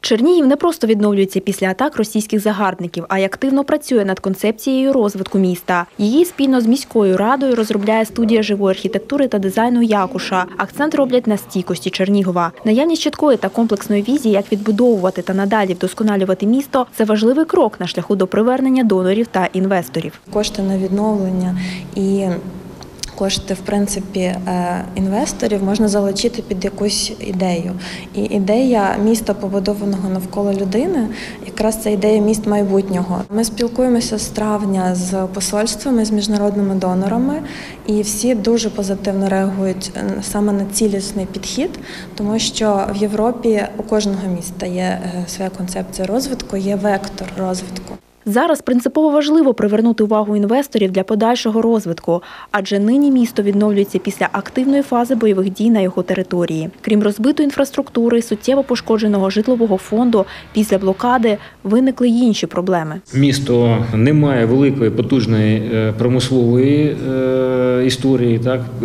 Чернігів не просто відновлюється після атак російських загарбників, а й активно працює над концепцією розвитку міста. Її спільно з міською радою розробляє студія живої архітектури та дизайну «Якуша». Акцент роблять на стійкості Чернігова. Наявність чіткої та комплексної візії, як відбудовувати та надалі вдосконалювати місто – це важливий крок на шляху до привернення донорів та інвесторів. Кошти на відновлення і кошти, в принципі, інвесторів можна залучити під якусь ідею. І ідея міста, побудованого навколо людини, якраз це ідея міст майбутнього. Ми спілкуємося з травня з посольствами, з міжнародними донорами, і всі дуже позитивно реагують саме на цілісний підхід, тому що в Європі у кожного міста є своя концепція розвитку, є вектор розвитку. Зараз принципово важливо привернути увагу інвесторів для подальшого розвитку, адже нині місто відновлюється після активної фази бойових дій на його території. Крім розбитої інфраструктури, суттєво пошкодженого житлового фонду, після блокади виникли й інші проблеми. Місто не має великої потужної промислової історії,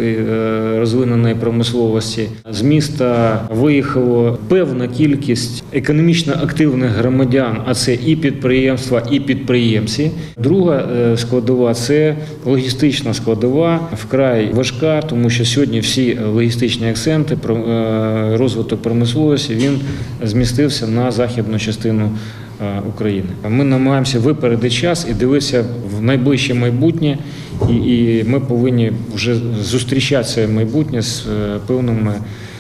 розвиненої промисловості. З міста виїхало певна кількість економічно активних громадян, а це і підприємства, і підприємці. Друга складова – це логістична складова, вкрай важка, тому що сьогодні всі логістичні акценти, розвиток промисловості, він змістився на західну частину України. Ми намагаємося випередити час і дивитися в найближче майбутнє, і ми повинні вже зустрічати це майбутнє з певними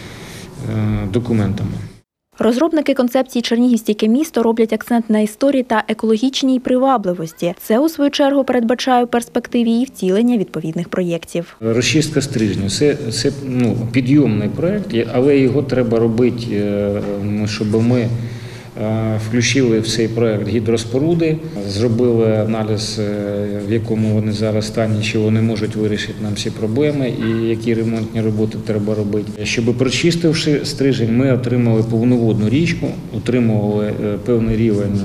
документами. Розробники концепції «Чернігів стійке місто» роблять акцент на історії та екологічній привабливості. Це, у свою чергу, передбачає у перспективі і втілення відповідних проєктів. Розчистка стрижнів – це підйомний проєкт, але його треба робити, щоб ми включили в цей проєкт гідроспоруди, зробили аналіз, в якому вони зараз стані, що вони можуть вирішити нам всі проблеми і які ремонтні роботи треба робити. Щоб прочистивши стрижень, ми отримали повноводну річку, отримували певний рівень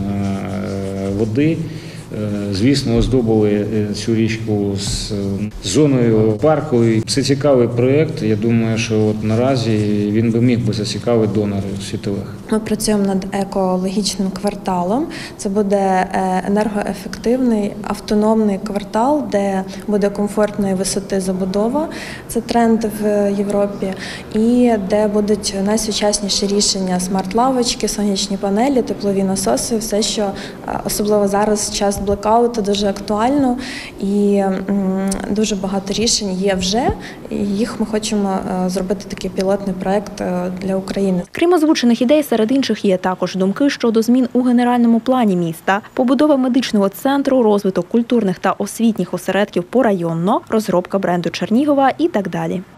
води. Звісно, оздобили цю річку з зоною парковою. Це цікавий проєкт. Я думаю, що наразі він би міг зацікавити донорів світових. Ми працюємо над екологічним кварталом. Це буде енергоефективний, автономний квартал, де буде комфортної висоти забудова. Це тренд в Європі. І де будуть найсучасніші рішення: смарт-лавочки, сонячні панелі, теплові насоси. Все, що особливо зараз, час блекауту, дуже актуально, і дуже багато рішень є вже, і їх ми хочемо зробити такий пілотний проєкт для України. Крім озвучених ідей, серед інших є також думки щодо змін у генеральному плані міста, побудова медичного центру, розвиток культурних та освітніх осередків порайонно, розробка бренду Чернігова і так далі.